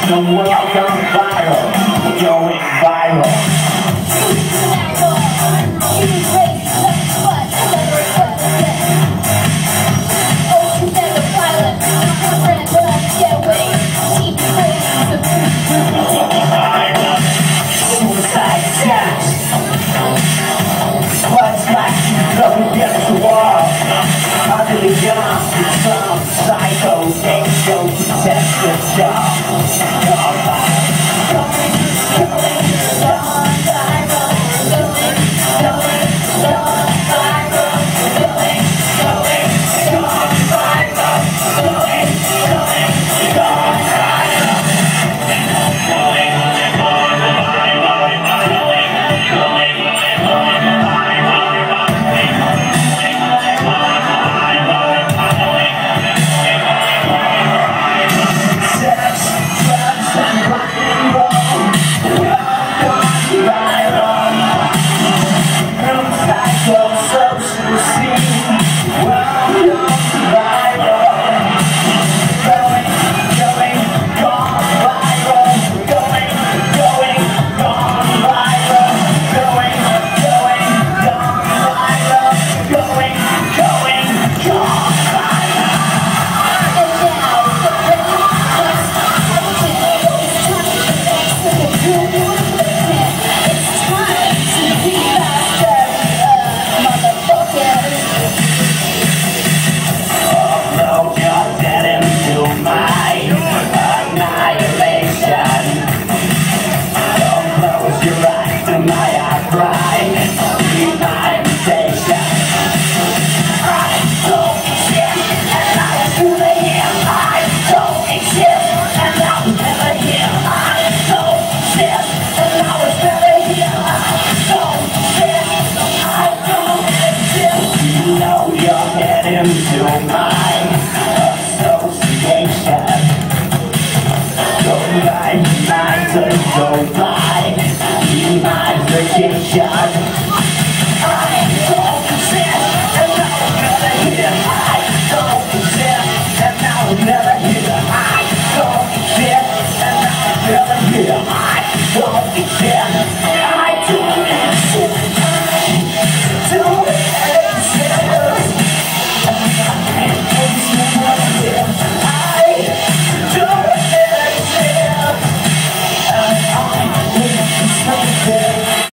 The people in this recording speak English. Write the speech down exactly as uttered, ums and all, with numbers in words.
The world gone viral, going viral. Suicide steps. What's like you up against the wall? Under the gun, some psycho ain't so to test the stuff. Into my association. Go by, nights go by, be my vacation. I don't exist, and I will never hear. I don't exist, and I will never hear. I don't exist, and I will never hear. I don't exist.